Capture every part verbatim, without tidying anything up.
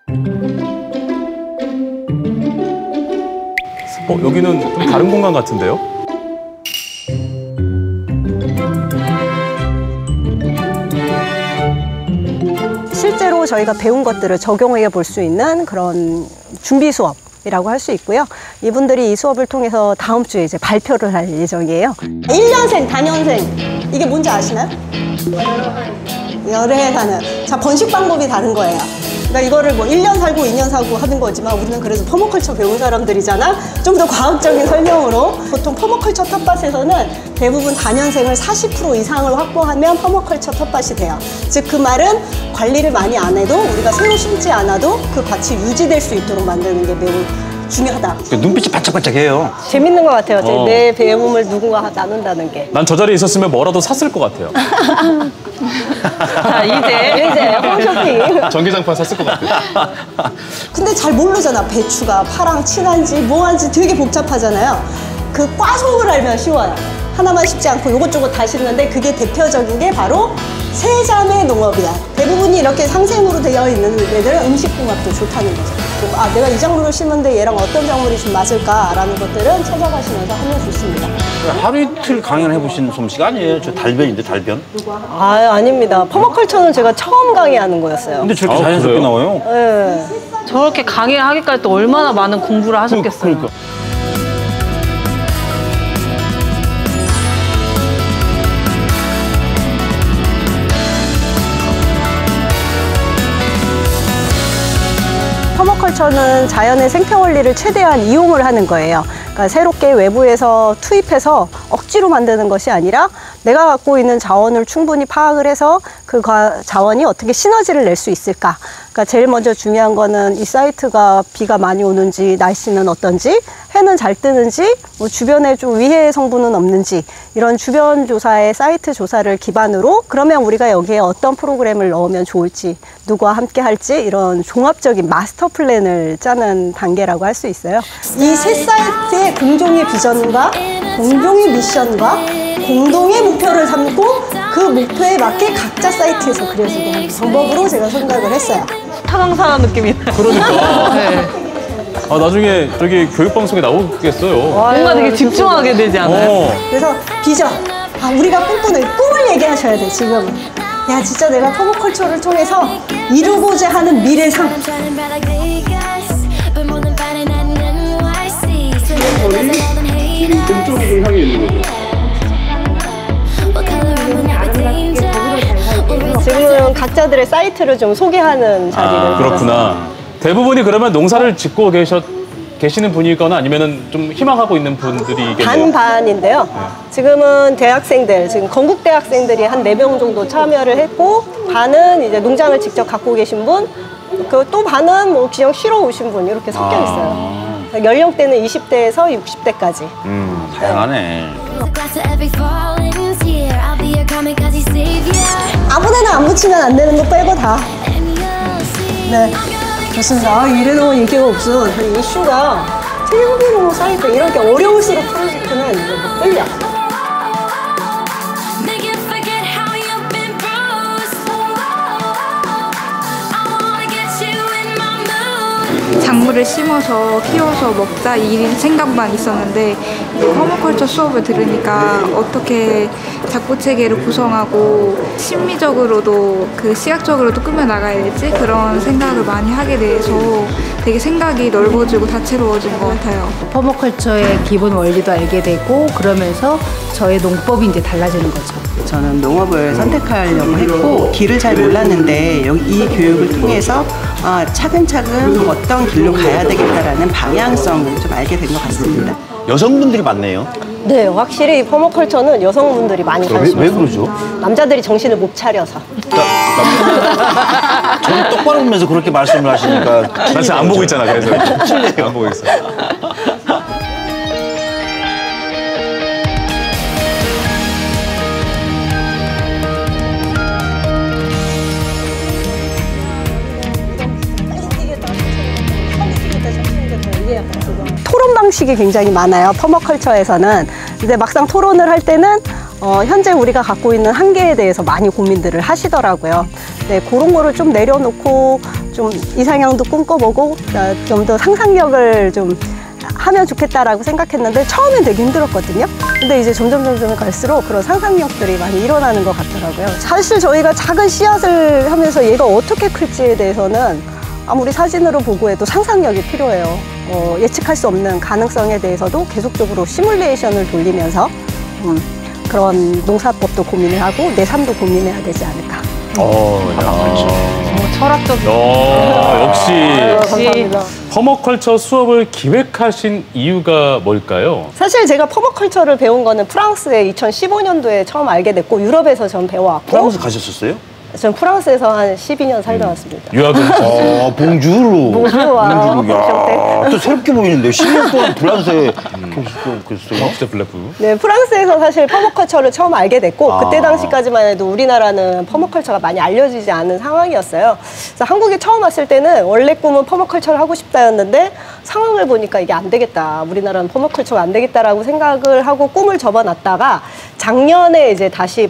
어, 여기는 좀 다른 공간 같은데요? 실제로 저희가 배운 것들을 적용해 볼 수 있는 그런 준비 수업이라고 할 수 있고요. 이분들이 이 수업을 통해서 다음 주에 이제 발표를 할 예정이에요. 일 년생, 다년생, 이게 뭔지 아시나요? 여러 해 사는. 자, 번식 방법이 다른 거예요. 그러니까 이거를 뭐 일 년 살고 이 년 살고 하는 거지만 우리는 그래도 퍼머컬처 배운 사람들이잖아. 좀 더 과학적인 설명으로. 보통 퍼머컬처 텃밭에서는 대부분 다년생을 사십 퍼센트 이상을 확보하면 퍼머컬처 텃밭이 돼요. 즉 그 말은 관리를 많이 안 해도 우리가 새로 심지 않아도 그 밭이 유지될 수 있도록 만드는 게 매우 중요하다. 눈빛이 반짝반짝해요. 재밌는 것 같아요. 어. 내 배움을 누군가 나눈다는 게. 난 저 자리에 있었으면 뭐라도 샀을 것 같아요. 자, 이제 이제 홈쇼핑. 전기장판 샀을 것 같아요. 근데 잘 모르잖아. 배추가 파랑 친한지 뭐한지 되게 복잡하잖아요. 그 과속을 알면 쉬워요. 하나만 쉽지 않고 요것저것 다 심는데 그게 대표적인 게 바로 세자매 농업이야. 대부분이 이렇게 상생으로 되어 있는 애들은 음식궁합도 좋다는 거죠. 그리고 아, 내가 이 작물을 심는데 얘랑 어떤 작물이 좀 맞을까라는 것들은 찾아가시면서 하면 좋습니다. 하루 이틀 강연 해보신 솜씨가 아니에요. 저 달변인데, 달변. 아, 아닙니다. 퍼머컬처는 제가 처음 강의하는 거였어요. 근데 저렇게 아, 자연스럽게 그래요? 나와요? 네. 저렇게 강의를 하기까지 또 얼마나 많은 공부를 하셨겠어요. 그러니까. 퍼머컬처는 자연의 생태원리를 최대한 이용을 하는 거예요. 그러니까 새롭게 외부에서 투입해서 억지로 만드는 것이 아니라 내가 갖고 있는 자원을 충분히 파악을 해서 그 자원이 어떻게 시너지를 낼 수 있을까. 그러니까 제일 먼저 중요한 거는 이 사이트가 비가 많이 오는지 날씨는 어떤지 해는 잘 뜨는지 뭐 주변에 좀 위해 성분은 없는지 이런 주변 조사의 사이트 조사를 기반으로 그러면 우리가 여기에 어떤 프로그램을 넣으면 좋을지 누구와 함께 할지 이런 종합적인 마스터 플랜을 짜는 단계라고 할 수 있어요. 이 세 사이트의 공동의 비전과 공동의 미션과 공동의 목표를 삼고 그 목표에 맞게 각자 사이트에서 그려지게 하는 방법으로 제가 생각을 했어요. 타강사 느낌이네요. 그러니까. 네. 아, 나중에 저기 교육방송에 나오겠어요. 뭔가 되게 집중하게 되지 않아요? 어. 그래서 비전, 아, 우리가 꿈꾸는 꿈을 얘기하셔야 돼, 지금은. 야, 진짜 내가 퍼머컬처를 통해서 이루고자 하는 미래상. 왼쪽으로 향해 있는 거죠. 지금은 각자들의 사이트를 좀 소개하는 자리를. 아, 그렇구나. 대부분이 그러면 농사를 짓고 계셨, 계시는 분이거나 아니면은 좀 희망하고 있는 분들이 계세요? 반반인데요. 네. 지금은 대학생들, 지금 건국 대학생들이 한 네 명 정도 참여를 했고, 반은 이제 농장을 직접 갖고 계신 분, 그 또 반은 뭐 그냥 쉬러 오신 분, 이렇게 섞여 있어요. 아. 연령대는 이십 대에서 육십 대까지. 음, 다양하네. 아무데나 안 붙이면 안 되는 거 빼고 다. 네. 좋습니다. 아, 이래도 인기가 없어. 이 이슈가 테이블 사이트 이렇게 어려울수록 프로젝트는 이제 못 끌려. 작물을 심어서 키워서 먹자 이 생각만 있었는데 퍼머컬처 수업을 들으니까 어떻게 작부체계를 구성하고 심리적으로도 그 시각적으로도 꾸며나가야 될지 그런 생각을 많이 하게 돼서 되게 생각이 넓어지고 다채로워진 것 같아요. 퍼머컬처의 기본 원리도 알게 되고 그러면서 저의 농법이 이제 달라지는 거죠. 저는 농업을 선택하려고 했고 길을 잘 몰랐는데 여기 이 교육을 통해서 아, 차근차근 어떤 길로 가야 되겠다라는 방향성을 좀 알게 된 것 같습니다. 여성분들이 많네요. 네, 확실히 퍼머컬처는 여성분들이 많이 관심 왜, 왜 그러죠? 남자들이 정신을 못 차려서. 저는 똑바로 보면서 그렇게 말씀을 하시니까 나 지금 안 보고 있잖아. 그래서 안 보고 있어. 토론 방식이 굉장히 많아요. 퍼머컬처에서는. 근데 막상 토론을 할 때는 어, 현재 우리가 갖고 있는 한계에 대해서 많이 고민들을 하시더라고요. 네, 그런 거를 좀 내려놓고 좀 이상형도 꿈꿔보고 좀 더 상상력을 좀 하면 좋겠다라고 생각했는데 처음엔 되게 힘들었거든요. 근데 이제 점점 점점 갈수록 그런 상상력들이 많이 일어나는 것 같더라고요. 사실 저희가 작은 씨앗을 하면서 얘가 어떻게 클지에 대해서는 아무리 사진으로 보고 해도 상상력이 필요해요. 어, 예측할 수 없는 가능성에 대해서도 계속적으로 시뮬레이션을 돌리면서 음, 그런 농사법도 고민을 하고 내 삶도 고민해야 되지 않을까. 어, 야. 어, 철학적인. 어, 역시 감사합니다. 퍼머컬처 수업을 기획하신 이유가 뭘까요? 사실 제가 퍼머컬처를 배운 거는 프랑스에 이천십오 년도에 처음 알게 됐고 유럽에서 전 배워왔고 프랑스 가셨었어요? 전 프랑스에서 한 십이 년 살다 왔습니다. 유학은 어, 봉주르. 봉주르와 봉주르. 야, 또 새롭게 보이는데 십 년 동안 프랑스에 계셨어요. 진짜 블랙부. 네, 프랑스에서 사실 퍼머컬처를 처음 알게 됐고 아. 그때 당시까지만 해도 우리나라는 퍼머컬처가 많이 알려지지 않은 상황이었어요. 그래서 한국에 처음 왔을 때는 원래 꿈은 퍼머컬처를 하고 싶다였는데 상황을 보니까 이게 안 되겠다. 우리나라는 퍼머컬처가 안 되겠다라고 생각을 하고 꿈을 접어놨다가 작년에 이제 다시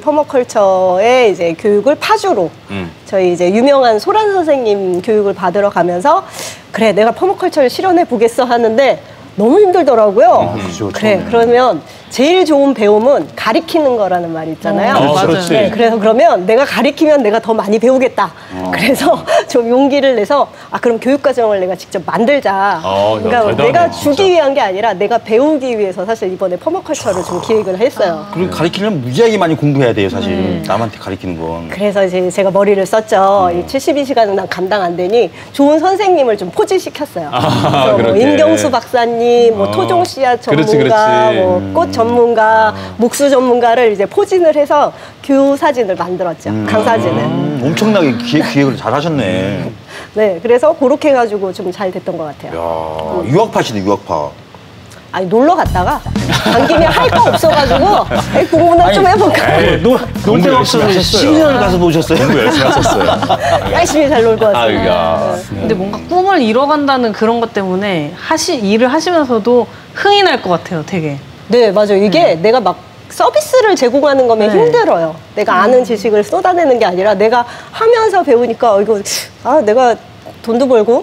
퍼머컬처의 이제 교육을 파주로 음. 저희 이제 유명한 소란 선생님 교육을 받으러 가면서 그래 내가 퍼머컬처를 실현해 보겠어 하는데 너무 힘들더라고요. 아, 그죠, 그래 처음에. 그러면 제일 좋은 배움은 가리키는 거라는 말이 있잖아요. 어, 맞아요. 그렇지. 네, 그래서 그러면 내가 가리키면 내가 더 많이 배우겠다. 어. 그래서 좀 용기를 내서 아 그럼 교육과정을 내가 직접 만들자. 어, 야, 그러니까 대단하네, 내가 진짜. 주기 위한 게 아니라 내가 배우기 위해서 사실 이번에 퍼머컬처를 좀 기획을 했어요. 그리고 가르치려면 무지하게 많이 공부해야 돼요, 사실. 남한테 가르치는 건. 그래서 이제 제가 머리를 썼죠. 이 칠십이 시간은 난 감당 안 되니 좋은 선생님을 좀 포진시켰어요. 아, 그래서 뭐 그렇게. 임경수 박사님, 뭐 어. 토종 씨앗 전문가, 그렇지, 그렇지. 뭐 꽃 전문가, 목수 전문가를 이제 포진을 해서 교우 사진을 만들었죠. 강사진을. 음, 엄청나게 기획, 기획을 잘 하셨네. 네, 그래서 그렇게 해가지고 좀 잘 됐던 것 같아요. 야, 유학파시네, 유학파. 아니 놀러 갔다가 간 김에 할 거 없어가지고 에이, 공부나 좀 해볼까. 에이, 노, 공부 놀 데가 열심히 없어서 하셨어요. 십이 년을 가서 노셨어요? 공부 열심히 하셨어요. 열심히 잘 놀고 왔어요. 아이가. 근데 뭔가 꿈을 이뤄간다는 그런 것 때문에 하시 일을 하시면서도 흥이 날 것 같아요, 되게. 네, 맞아요. 이게 내가 막 서비스를 제공하는 거면 네. 힘들어요. 내가 아는 지식을 쏟아내는 게 아니라 내가 하면서 배우니까 어, 이거 아 내가 돈도 벌고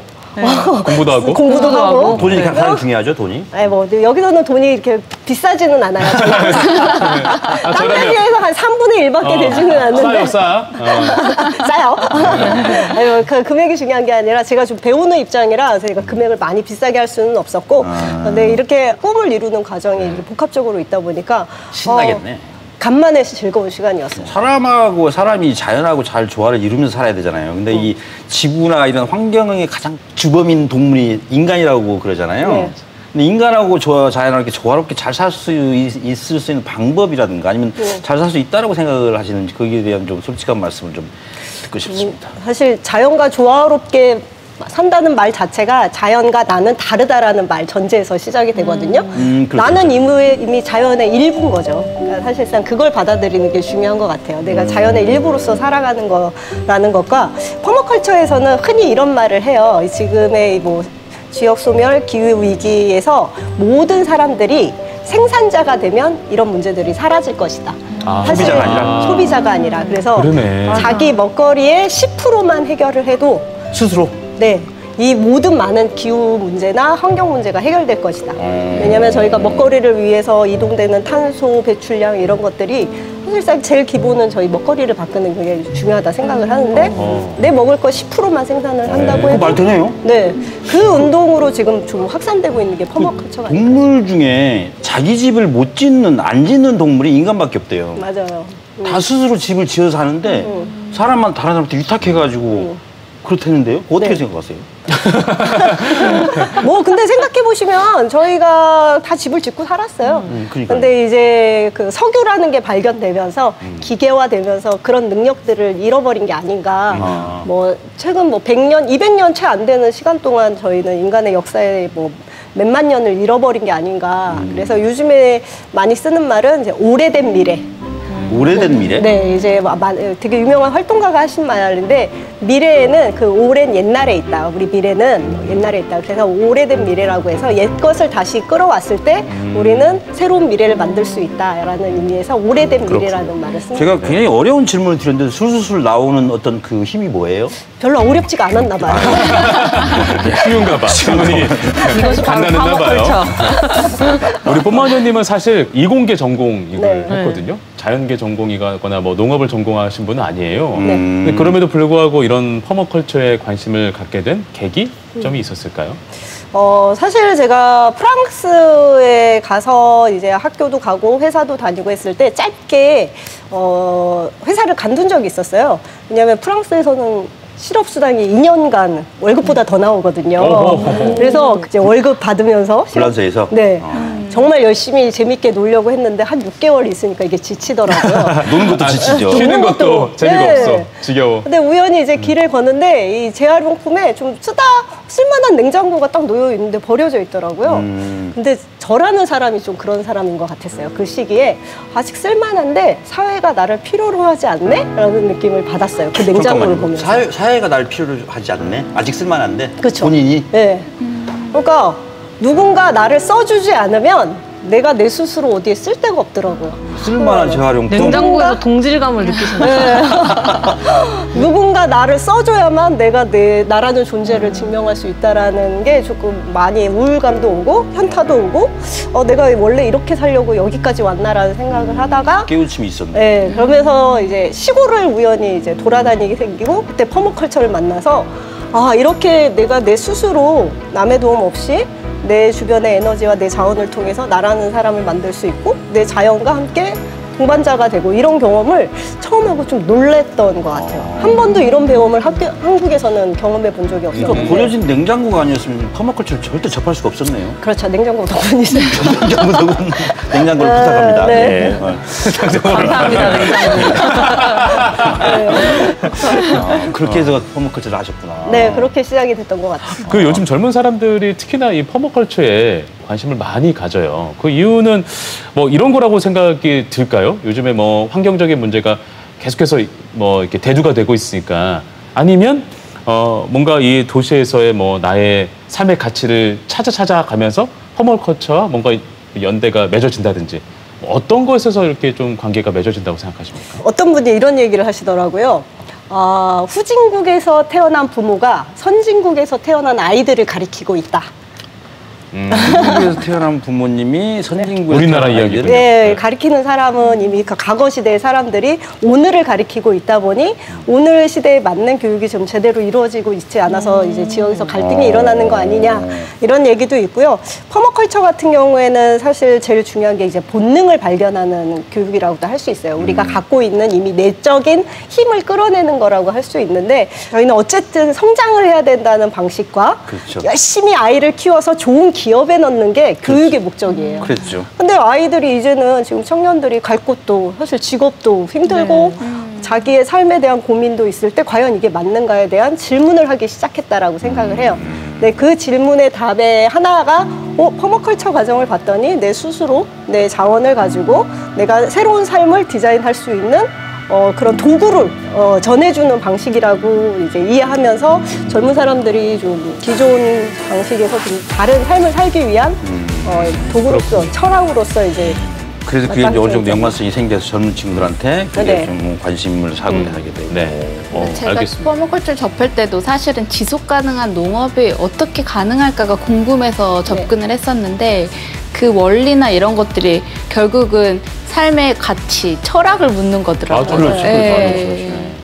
공부도 하고. 공부도 하고. 돈이 네. 가장 중요하죠, 돈이? 아니 뭐 여기서는 돈이 이렇게 비싸지는 않아요. 아, 딴 저러면- 데에서 한 삼분의 일밖에 어, 되지는 않는데. 싸요, 싸. 어. 싸요. 아니, 뭐 그 금액이 중요한 게 아니라 제가 좀 배우는 입장이라 제가 금액을 많이 비싸게 할 수는 없었고, 아. 근데 이렇게 꿈을 이루는 과정이 이렇게 복합적으로 있다 보니까 신나겠네. 어, 간만에 즐거운 시간이었어요. 사람하고 사람이 자연하고 잘 조화를 이루면서 살아야 되잖아요. 근데 이 지구나 이런 환경의 가장 주범인 동물이 인간이라고 그러잖아요. 네. 근데 인간하고 조, 자연하고 이렇게 조화롭게 잘 살 수 있을 수 있는 방법이라든가 아니면 네. 잘 살 수 있다라고 생각을 하시는지 거기에 대한 좀 솔직한 말씀을 좀 듣고 싶습니다. 사실 자연과 조화롭게 산다는 말 자체가 자연과 나는 다르다라는 말 전제에서 시작이 되거든요. 음, 그렇죠. 나는 이미, 이미 자연의 일부인 거죠. 그러니까 사실상 그걸 받아들이는 게 중요한 것 같아요. 내가 음. 자연의 일부로서 살아가는 거라는 것과 퍼머컬처에서는 흔히 이런 말을 해요. 지금의 뭐 지역 소멸, 기후 위기에서 모든 사람들이 생산자가 되면 이런 문제들이 사라질 것이다. 아, 사실 소비자가 아니라? 소비자가 아니라 그래서 그러네. 자기 먹거리의 십 퍼센트만 해결을 해도 스스로 네. 이 모든 많은 기후 문제나 환경 문제가 해결될 것이다. 음. 왜냐하면 저희가 먹거리를 위해서 이동되는 탄소 배출량 이런 것들이 사실상 제일 기본은 저희 먹거리를 바꾸는 게 중요하다 생각을 하는데 어. 내 먹을 거 십 퍼센트만 생산을 한다고 그거 해도 말 되네요. 네. 그 운동으로 지금 좀 확산되고 있는 게 퍼머컬처가 아닐까. 동물 중에 자기 집을 못 짓는 안 짓는 동물이 인간밖에 없대요. 맞아요. 음. 다 스스로 집을 지어서 사는데 사람만 다른 사람한테 위탁해가지고 그렇다는데요? 어떻게 네. 생각하세요? 뭐 근데 생각해 보시면 저희가 다 집을 짓고 살았어요. 음, 그러니까요. 근데 이제 그 석유라는 게 발견되면서 음. 기계화되면서 그런 능력들을 잃어버린 게 아닌가. 아. 뭐 최근 뭐 백 년, 이백 년 채 안 되는 시간 동안 저희는 인간의 역사에 뭐 몇만 년을 잃어버린 게 아닌가. 음. 그래서 요즘에 많이 쓰는 말은 이제 오래된 미래. 오래된 미래? 네, 이제 마- 마- 되게 유명한 활동가가 하신 말인데 미래에는 그 오랜 옛날에 있다. 우리 미래는 옛날에 있다. 그래서 오래된 미래라고 해서 옛 것을 다시 끌어왔을 때 우리는 새로운 미래를 만들 수 있다라는 의미에서 오래된 미래라는 말을 씁니다. 제가 굉장히 어려운 질문을 드렸는데 술술술 나오는 어떤 그 힘이 뭐예요? 별로 어렵지가 않았나 봐요. 쉬운가 봐. 질문이 이것이 바로 간단했나 봐요. 파머컬처. 우리 뽀마녀님은 사실 이공계 전공 이걸 네. 했거든요. 자연계 전공이거나 뭐 농업을 전공하신 분은 아니에요. 네. 음. 근데 그럼에도 불구하고 이런 퍼머컬처에 관심을 갖게 된 계기 점이 있었을까요? 어, 사실 제가 프랑스에 가서 이제 학교도 가고 회사도 다니고 했을 때 짧게 어, 회사를 간둔 적이 있었어요. 왜냐하면 프랑스에서는 실업수당이 이 년간 월급보다 더 나오거든요. 어허. 그래서 이제 월급 받으면서 불란서에서? 네. 어. 정말 열심히 재밌게 놀려고 했는데 한 육 개월 있으니까 이게 지치더라고요. 노는 것도 지치죠. 쉬는 먹는 것도 것도- 재미가 네. 없어. 지겨워. 근데 우연히 이제 길을 걷는데 이 재활용품에 좀 쓰다 쓸만한 냉장고가 딱 놓여 있는데 버려져 있더라고요. 음. 근데 저라는 사람이 좀 그런 사람인 것 같았어요. 그 시기에 아직 쓸만한데 사회가 나를 필요로 하지 않네? 라는 느낌을 받았어요. 그 냉장고를 잠깐만요. 보면서. 사회, 사회가 날 필요로 하지 않네? 아직 쓸만한데? 그쵸. 본인이? 네. 그러니까 누군가 나를 써주지 않으면 내가 내 스스로 어디에 쓸 데가 없더라고요. 쓸만한 재활용품? 냉장고에서 동질감을 느끼시나요? 네. 누군가 나를 써줘야만 내가 내 나라는 존재를 증명할 수 있다라는 게 조금 많이 우울감도 오고 현타도 오고 어, 내가 원래 이렇게 살려고 여기까지 왔나라는 생각을 하다가 깨우침이 있었네. 네, 그러면서 이제 시골을 우연히 이제 돌아다니게 생기고 그때 퍼머컬처를 만나서 아 이렇게 내가 내 스스로 남의 도움 없이 내 주변의 에너지와 내 자원을 통해서 나라는 사람을 만들 수 있고 내 자연과 함께 동반자가 되고 이런 경험을 처음 하고 좀 놀랬던 것 같아요. 한 번도 이런 배움을 학교, 한국에서는 경험해 본 적이 그러니까 없었는데 버려진 냉장고가 아니었으면 퍼마컬처를 절대 접할 수가 없었네요. 그렇죠. 냉장고 덕분이죠. 냉장고 덕분 냉장고를 아, 부탁합니다. 네. 네. 어. 감사합니다, 냉장고. 어, 그렇게 해서 퍼마컬처를 하셨구나. 네, 그렇게 시작이 됐던 것 같아요. 그 요즘 젊은 사람들이 특히나 이 퍼머컬처에 관심을 많이 가져요. 그 이유는 뭐 이런 거라고 생각이 들까요? 요즘에 뭐 환경적인 문제가 계속해서 뭐 이렇게 대두가 되고 있으니까 아니면 어 뭔가 이 도시에서의 뭐 나의 삶의 가치를 찾아 찾아가면서 퍼머컬처와 뭔가 연대가 맺어진다든지 어떤 것에서 이렇게 좀 관계가 맺어진다고 생각하십니까? 어떤 분이 이런 얘기를 하시더라고요. 아, 후진국에서 태어난 부모가 선진국에서 태어난 아이들을 가리키고 있다. 한국에서 태어난 부모님이 선진국에서 우리나라 태어난 이야기군요. 아이들을 네, 네. 가리키는 사람은 이미 그 과거 시대의 사람들이 오늘을 가리키고 있다 보니 오늘 시대에 맞는 교육이 좀 제대로 이루어지고 있지 않아서 이제 지역에서 갈등이 일어나는 거 아니냐 이런 얘기도 있고요. 퍼머컬처 같은 경우에는 사실 제일 중요한 게 이제 본능을 발견하는 교육이라고도 할 수 있어요. 우리가 갖고 있는 이미 내적인 힘을 끌어내는 거라고 할 수 있는데 저희는 어쨌든 성장을 해야 된다는 방식과 그렇죠. 열심히 아이를 키워서 좋은 기업에 넣는 게 교육의 목적이에요. 그랬죠. 근데 아이들이 이제는 지금 청년들이 갈 곳도 사실 직업도 힘들고 자기의 삶에 대한 고민도 있을 때 과연 이게 맞는가에 대한 질문을 하기 시작했다라고 생각을 해요. 네, 그 질문의 답의 하나가 어, 퍼머컬처 과정을 봤더니 내 스스로 내 자원을 가지고 내가 새로운 삶을 디자인할 수 있는 어, 그런 도구를 어, 전해주는 방식이라고 이제 이해하면서 젊은 사람들이 좀 기존 방식에서 좀 다른 삶을 살기 위한 어, 도구로서 철학으로서 이제 그래서 그게 이제 어느 정도 맞닿게 연관성이 생겨서 젊은 친구들한테 그게 네. 좀 관심을 사고 하게 되고. 네. 어, 제가 알겠습니다. 퍼머컬처를 접할 때도 사실은 지속 가능한 농업이 어떻게 가능할까가 궁금해서 접근을 했었는데 그 원리나 이런 것들이 결국은 삶의 가치, 철학을 묻는 거더라고요. 아, 그렇죠. 예. 그렇죠.